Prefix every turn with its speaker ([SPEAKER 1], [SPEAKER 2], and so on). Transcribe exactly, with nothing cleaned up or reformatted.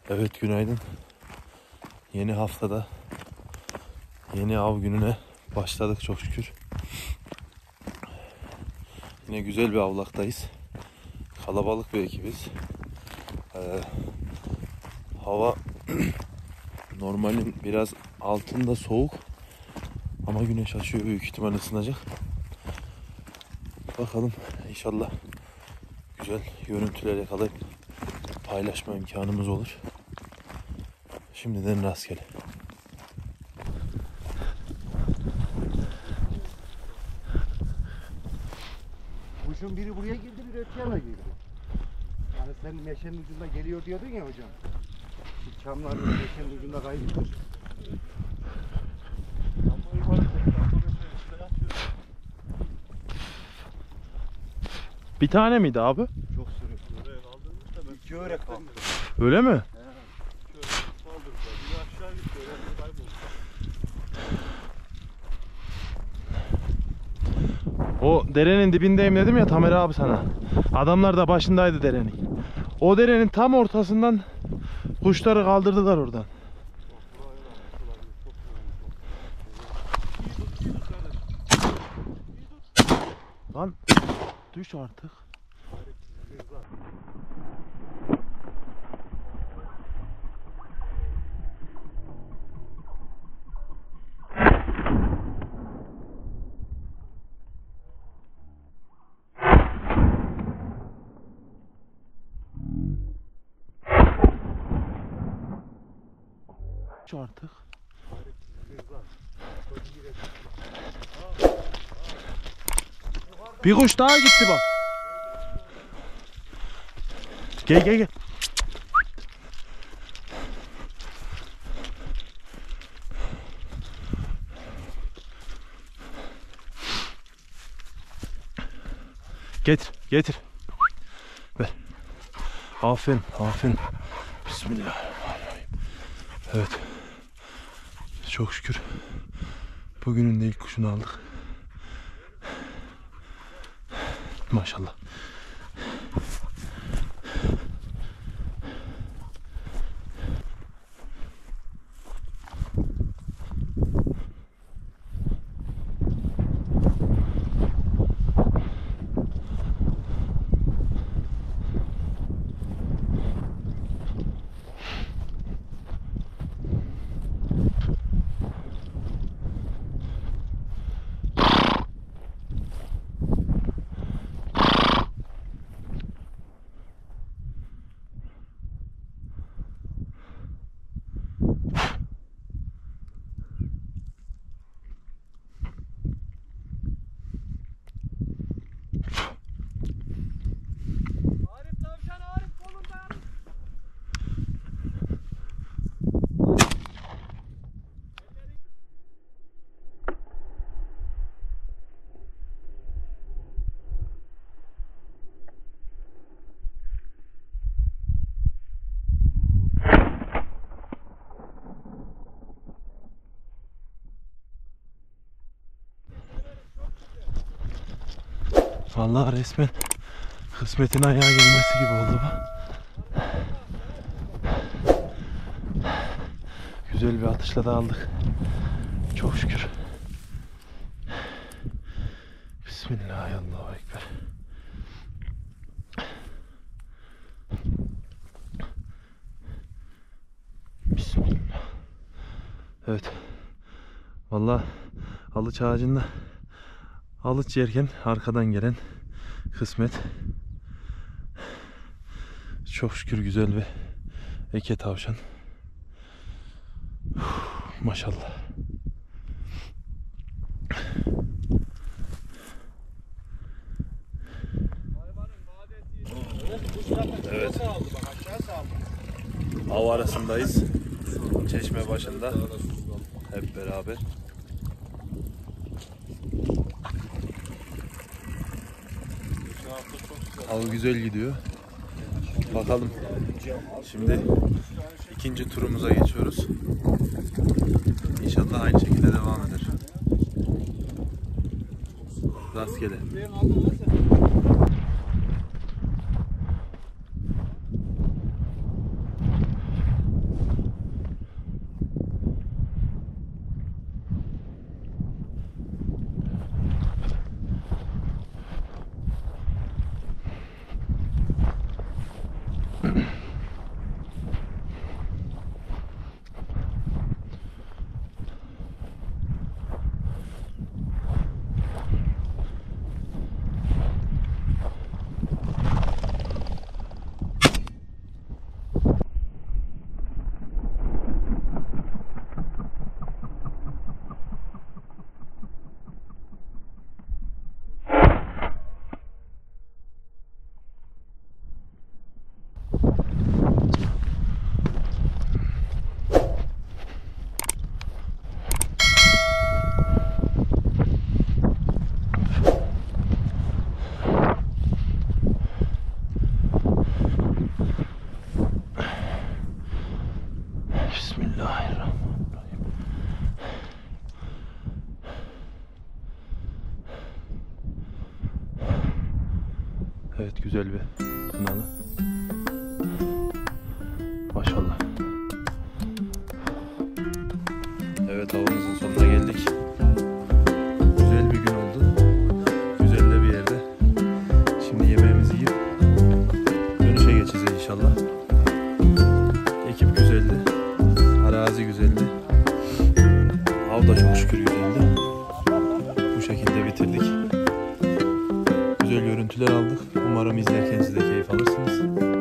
[SPEAKER 1] Evet, günaydın. Yeni haftada yeni av gününe başladık çok şükür. Yine güzel bir avlaktayız. Kalabalık bir ekibiz. Ee, hava normalin biraz altında soğuk ama güneş açıyor, büyük ihtimal ısınacak. Bakalım, inşallah güzel görüntüler yakalayıp paylaşma imkanımız olur. Şimdiden rastgele.
[SPEAKER 2] Kuşun biri buraya girdi, biri öte yana girdi. Yani sen meşenin ucunda geliyor diyordun ya hocam. Şu çamların meşenin ucunda kaybolmuş.
[SPEAKER 1] Bir tane miydi abi?
[SPEAKER 2] Çok sürü. İki örek kaldı.
[SPEAKER 1] Öyle mi? O derenin dibindeyim dedim ya Tamer abi sana. Adamlar da başındaydı derenin. O derenin tam ortasından kuşları kaldırdılar oradan. Lan düş artık. Düş artık. Bir kuş daha gitti bak. Gel gel gel. Getir, getir. Ver. Aferin, aferin. Bismillahirrahmanirrahim. Evet. Çok şükür. Bugünün de ilk kuşunu aldık. Maşallah. Vallahi resmen kısmetin ayağa gelmesi gibi oldu bu. Güzel bir atışla da aldık. Çok şükür. Bismillahirrahmanirrahim. Allahu Ekber. Bismillah. Evet. Vallahi alıç ağacında alıç yerken arkadan gelen kısmet. Çok şükür güzel bir eke tavşan. Uf, maşallah. Evet. Av arasındayız. Çeşme başında. Hep beraber. Av güzel gidiyor. Bakalım. Şimdi ikinci turumuza geçiyoruz. İnşallah aynı şekilde devam eder. Rastgele. Bismillahirrahmanirrahim. Evet, güzel bir kınalı. Maşallah. Evet, avımızın sonuna geldik. Güzel bir gün oldu. Güzel de bir yerde. Şimdi yemeğimizi yiyip dönüşe geçeceğiz inşallah. Ekip güzeldi. Arazi güzeldi. Av da çok şükür güzeldi. Bu şekilde bitirdik. Güzel görüntüler aldık. Umarım izlerken siz de keyif alırsınız.